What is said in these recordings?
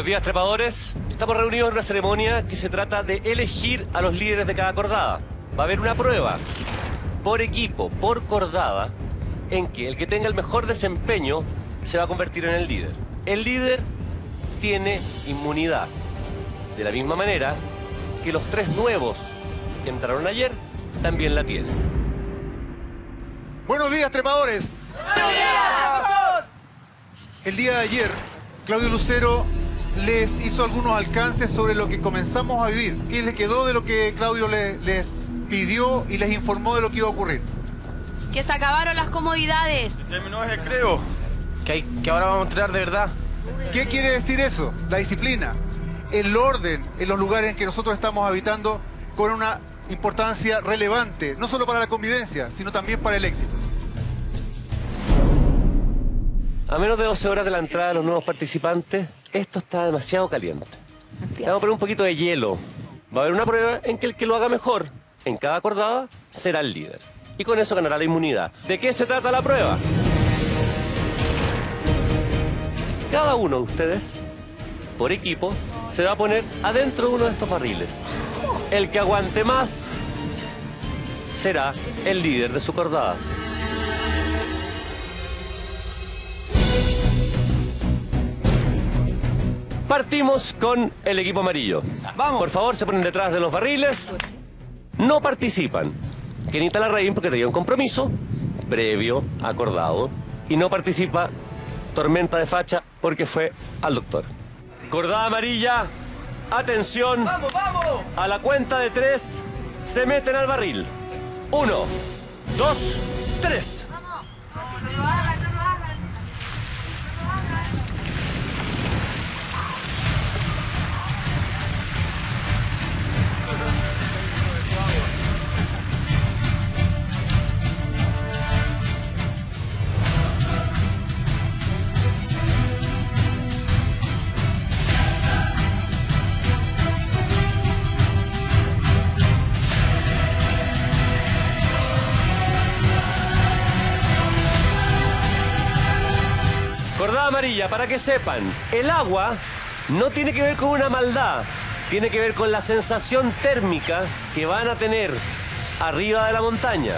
Buenos días, trepadores. Estamos reunidos en una ceremonia que se trata de elegir a los líderes de cada cordada. Va a haber una prueba por equipo, por cordada, en que el que tenga el mejor desempeño se va a convertir en el líder. El líder tiene inmunidad, de la misma manera que los 3 nuevos que entraron ayer también la tienen. Buenos días, trepadores. ¡Buenos días! El día de ayer, Claudio Lucero les hizo algunos alcances sobre lo que comenzamos a vivir. ¿Qué les quedó de lo que Claudio les pidió y les informó de lo que iba a ocurrir? Que se acabaron las comodidades. Terminó ese recreo. Que ahora vamos a entrenar de verdad. ¿Qué quiere decir eso? La disciplina, el orden en los lugares en que nosotros estamos habitando con una importancia relevante, no solo para la convivencia, sino también para el éxito. A menos de 12 horas de la entrada de los nuevos participantes, esto está demasiado caliente. Le vamos a poner un poquito de hielo. Va a haber una prueba en que el que lo haga mejor en cada cordada será el líder. Y con eso ganará la inmunidad. ¿De qué se trata la prueba? Cada uno de ustedes, por equipo, se va a poner adentro de uno de estos barriles. El que aguante más será el líder de su cordada. Partimos con el equipo amarillo. ¡Vamos! Por favor, se ponen detrás de los barriles. No participan Kenita Larraín porque tenía un compromiso previo, acordado. Y no participa Tormenta de Facha porque fue al doctor. Cordada amarilla, atención. ¡Vamos, vamos! A la cuenta de 3, se meten al barril. 1, 2, 3. Cordada amarilla, para que sepan, el agua no tiene que ver con una maldad, tiene que ver con la sensación térmica que van a tener arriba de la montaña.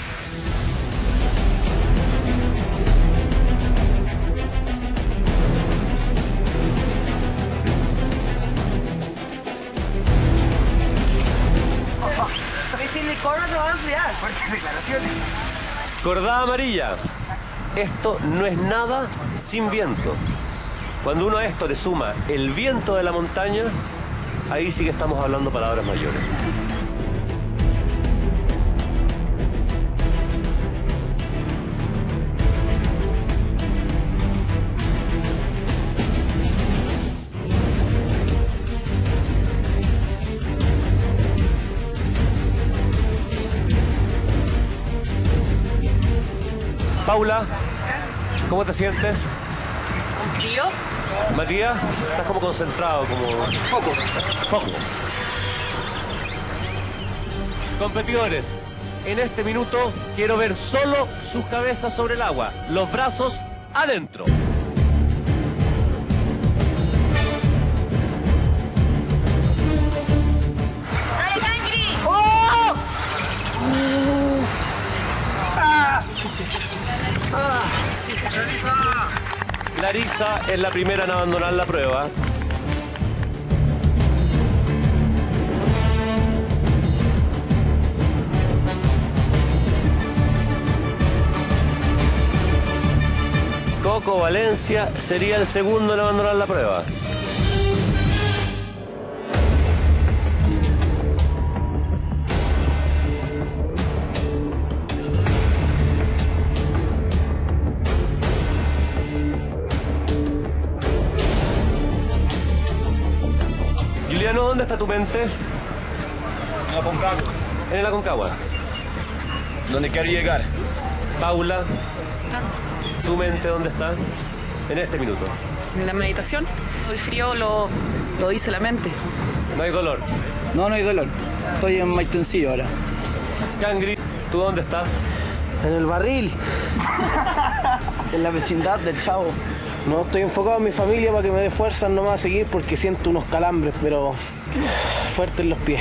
Cordada amarilla. Esto no es nada sin viento. Cuando uno a esto le suma el viento de la montaña, ahí sí que estamos hablando palabras mayores. Paula, ¿cómo te sientes? ¿Con frío? Matías, estás como concentrado, como... Foco. Foco. Competidores, en este minuto quiero ver solo sus cabezas sobre el agua, los brazos adentro. ¡Dale, Cangri! Larisa es la primera en abandonar la prueba. Coco Valencia sería el segundo en abandonar la prueba. Juliano, ¿dónde está tu mente? En la Concagua. En el Aconcagua. Donde quiero llegar. Paula, ¿tu mente dónde está? En este minuto. En la meditación, el frío lo dice la mente. No hay dolor. No hay dolor. Estoy en Maitencillo ahora. Cangri, ¿tú dónde estás? En el barril. En la vecindad del Chavo. No, estoy enfocado en mi familia para que me dé fuerzas nomás a seguir porque siento unos calambres, pero fuertes en los pies.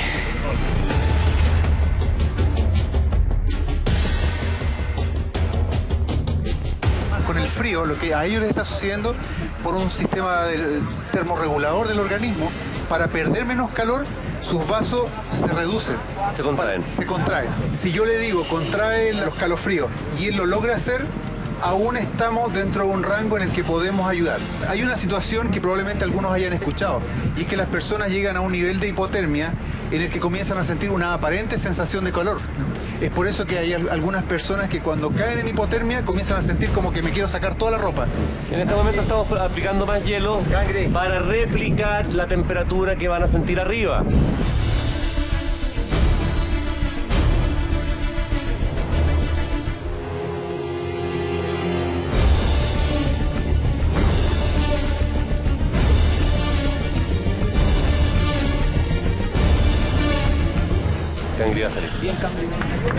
Con el frío, lo que a ellos les está sucediendo por un sistema termorregulador del organismo, para perder menos calor, sus vasos se reducen. Se contraen. Se contraen. Si yo le digo, contrae los calofríos, y él lo logra hacer, aún estamos dentro de un rango en el que podemos ayudar. Hay una situación que probablemente algunos hayan escuchado, y es que las personas llegan a un nivel de hipotermia en el que comienzan a sentir una aparente sensación de calor. Es por eso que hay algunas personas que cuando caen en hipotermia comienzan a sentir como que me quiero sacar toda la ropa. En este momento estamos aplicando más hielo para replicar la temperatura que van a sentir arriba. Cangri va a salir. Bien, Cangri.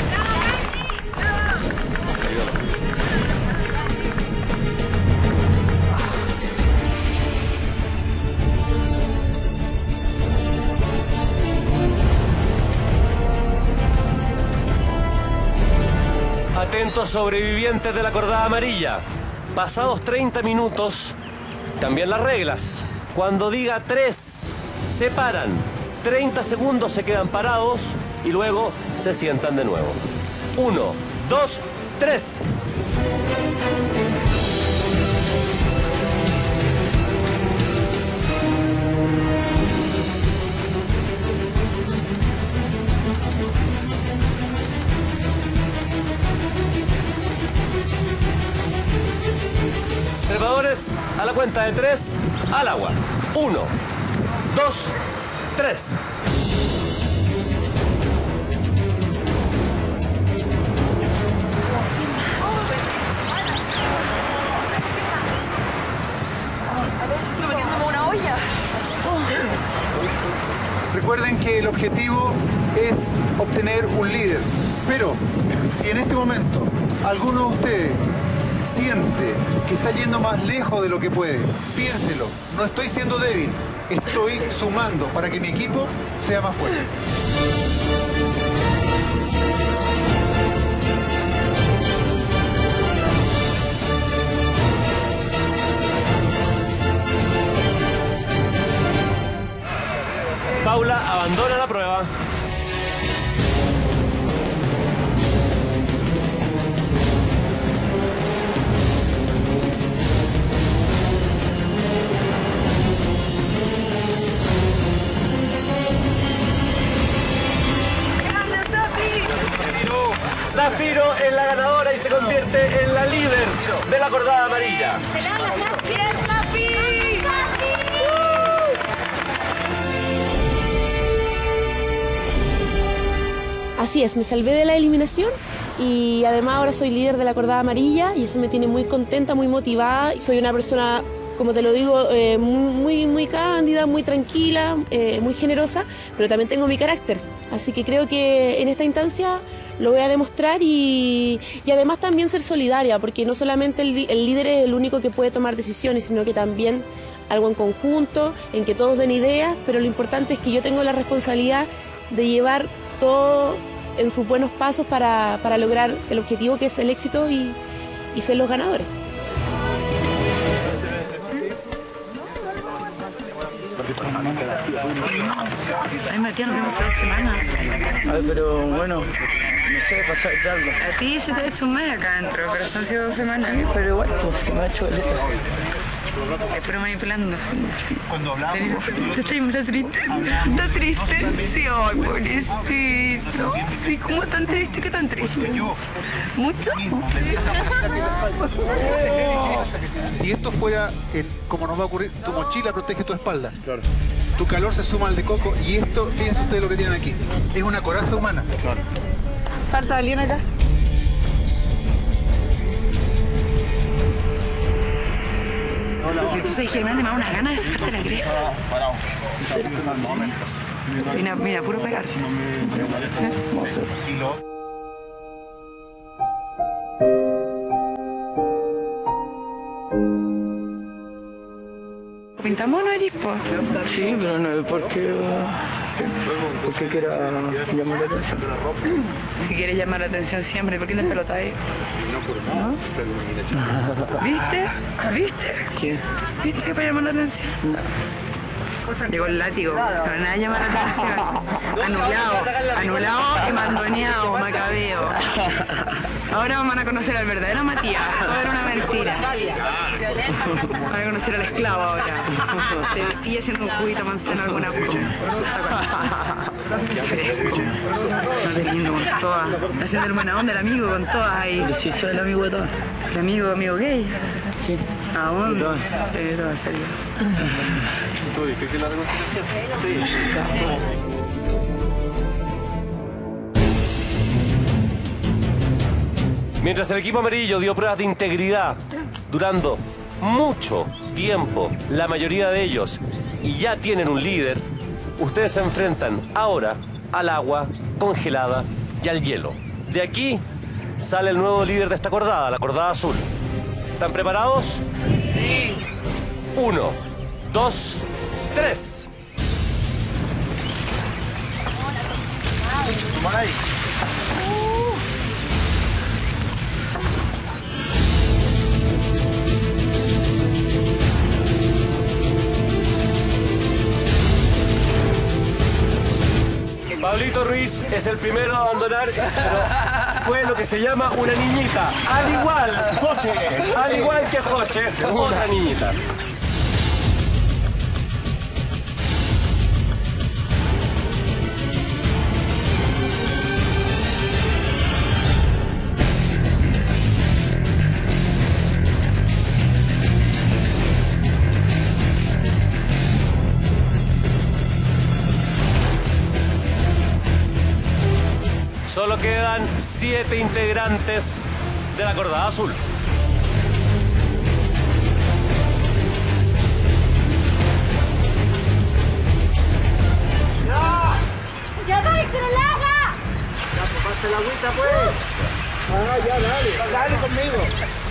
Atentos sobrevivientes de la cordada amarilla. Pasados 30 minutos, cambian las reglas. Cuando diga 3, se paran. 30 segundos se quedan parados y luego se sientan de nuevo. 1, 2, 3. Trepadores, a la cuenta de 3, al agua. 1, 2, 3. Estoy metiendo como una olla. Recuerden que el objetivo es obtener un líder, pero si en este momento alguno de ustedes siente que está yendo más lejos de lo que puede, piénselo, no estoy siendo débil, estoy sumando para que mi equipo sea más fuerte. Paula abandona la prueba. Zafiro es la ganadora y se convierte en la líder de la cordada amarilla. ¡Se le dan las piernas, Pi! Así es, me salvé de la eliminación y además ahora soy líder de la cordada amarilla y eso me tiene muy contenta, muy motivada. Soy una persona, como te lo digo, muy cándida, muy tranquila, muy generosa, pero también tengo mi carácter. Así que creo que en esta instancia lo voy a demostrar y además también ser solidaria, porque no solamente el líder es el único que puede tomar decisiones, sino que también algo en conjunto, en que todos den ideas, pero lo importante es que yo tengo la responsabilidad de llevar todo en sus buenos pasos para lograr el objetivo que es el éxito y ser los ganadores. Ay, Matías, nos vemos hace 2 semanas. Ay, pero bueno, no sé, pasar de algo. A ti se te ha hecho un mes acá adentro, pero se han sido 2 semanas. Sí, pero igual, pues, se me ha hecho boleta. Es puro manipulando. Cuando hablamos... ¿Está triste? ¿Está triste? Sí, ay, pobrecito. Sí, ¿cómo tan triste? ¿Qué tan triste? ¿Mucho? Si esto fuera, como nos va a ocurrir, tu mochila protege tu espalda. Claro. Tu calor se suma al de Coco y esto, fíjense ustedes lo que tienen aquí. Es una coraza humana. Claro. ¿Falta alguien acá? Entonces Germán me da unas ganas de sacarte la cresta. Sí. Mira, puro pegar. ¿Sí? ¿Pintamono eres, po? Sí, pero no es porque quiera llamar la atención. Si quieres llamar la atención siempre, ¿por qué no pelota ahí? ¿No? ¿Viste? ¿Viste? ¿Qué? ¿Viste que para llamar la atención? Llegó el látigo, pero nada llama la atención. Anulado y mandoneado, macabeo. Ahora van a conocer al verdadero Matías, todo era una mentira. Van a conocer al esclavo ahora. Te pilla haciendo un juguito manzano alguna puta. Fresco. Se va lindo con todas. Haciendo el buena onda, el amigo con todas ahí. Sí, soy el amigo de todas. ¿El amigo gay? Sí. ¿A dónde? Sí, todo serio. ¿Tú difícil la reconciliación? Sí. Mientras el equipo amarillo dio pruebas de integridad, durando mucho tiempo, la mayoría de ellos, y ya tienen un líder, ustedes se enfrentan ahora al agua congelada y al hielo. De aquí sale el nuevo líder de esta cordada, la cordada azul. ¿Están preparados? Sí. 1, 2, 3. Ahí. Pablito Ruiz es el primero a abandonar, pero fue lo que se llama una niñita. Al igual que Joche, otra niñita. Solo quedan 7 integrantes de la cordada azul. ¡Ya va con el agua! Ya, pues pase la agüita, pues. Ah, ya, dale. Dale conmigo.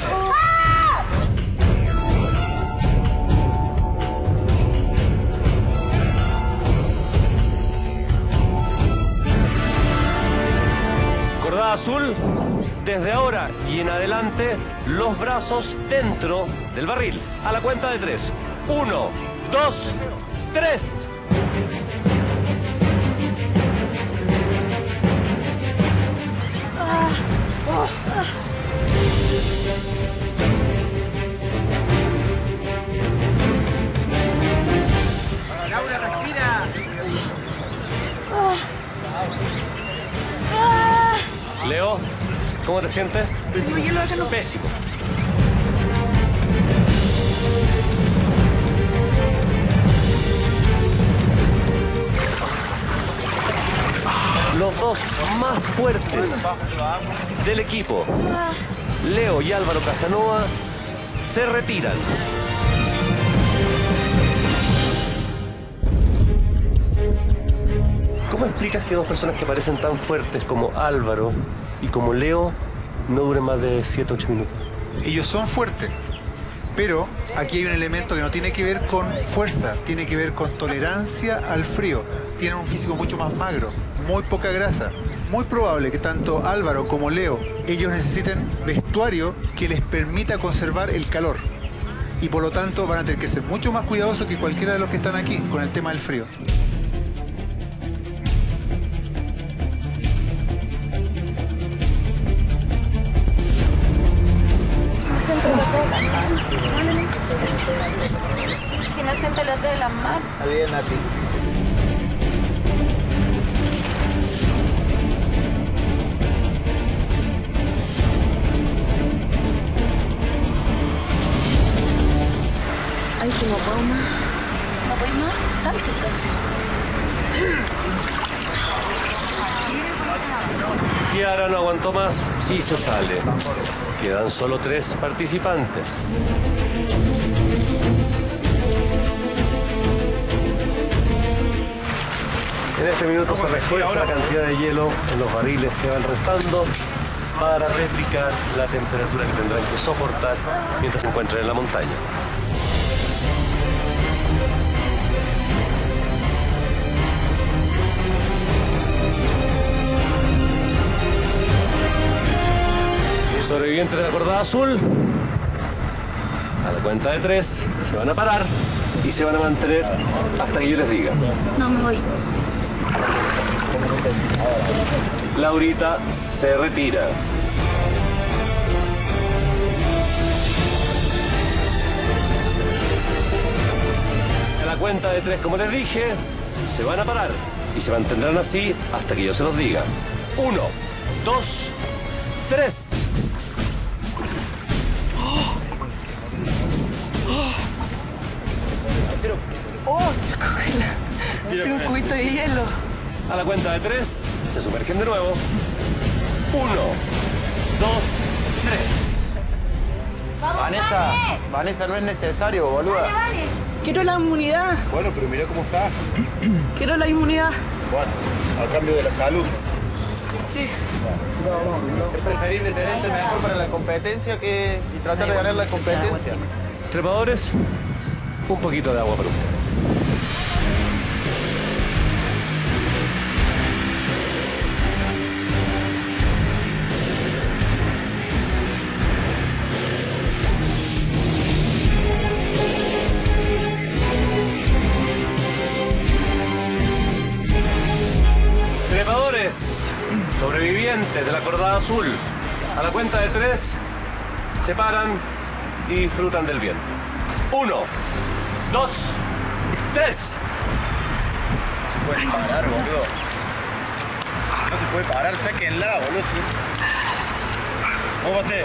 Cordada azul, desde ahora y en adelante, los brazos dentro del barril. A la cuenta de 3. 1, 2, 3. Laura, respira. Leo, ¿cómo te sientes? Pésimo. Los dos más fuertes del equipo, Leo y Álvaro Casanova, se retiran. ¿Cómo explicas que dos personas que parecen tan fuertes como Álvaro y como Leo no duren más de 7 o 8 minutos? Ellos son fuertes, pero aquí hay un elemento que no tiene que ver con fuerza, tiene que ver con tolerancia al frío. Tienen un físico mucho más magro, muy poca grasa. Muy probable que tanto Álvaro como Leo, ellos necesiten vestuario que les permita conservar el calor. Y por lo tanto van a tener que ser mucho más cuidadosos que cualquiera de los que están aquí con el tema del frío. Que no se pelote de las manos. Está bien, Nati. Ay, si no puedo más. ¿No puedo más? Salte entonces. Kiara no aguantó más y se sale. Quedan solo 3 participantes. En este minuto se refuerza la cantidad de hielo en los barriles que van restando para replicar la temperatura que tendrán que soportar mientras se encuentren en la montaña. cordada azul, a la cuenta de 3, se van a parar y se van a mantener hasta que yo les diga. No, me voy. Laurita se retira. A la cuenta de 3, como les dije, se van a parar y se mantendrán así hasta que yo se los diga. 1, 2, 3. Quiero un cubito de hielo. A la cuenta de 3, se sumergen de nuevo. 1, 2, 3. Vanessa, no es necesario, boluda. Quiero la inmunidad. Bueno, pero mira cómo está. Quiero la inmunidad. Bueno, a cambio de la salud. Sí. Es preferible tenerte mejor para la competencia y tratar de ganar la competencia. Trepadores, un poquito de agua para ustedes. Trepadores, sobrevivientes de la cordada azul, a la cuenta de 3, se paran y disfrutan del viento. 1, 2, 3. No se puede parar, boludo. No se puede parar, sáquenla, boludo. Móvate.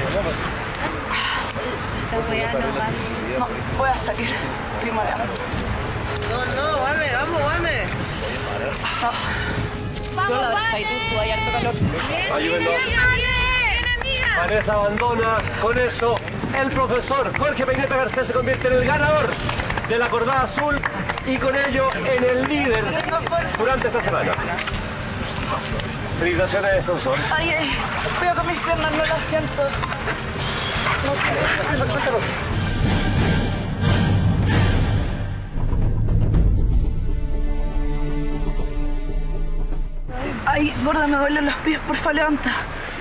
No, voy a salir. Estoy mareada. No, Vane, vamos, Vane. Vamos, vale. Tú hay harto calor. Ayúdenlo. Vanessa abandona. Con eso, el profesor Jorge Peineta García se convierte en el ganador de la cordada azul y con ello en el líder durante esta semana. Felicitaciones, profesor. Ay, cuidado con mis piernas, no las siento. Ay, gorda, me duelen los pies, porfa, levanta.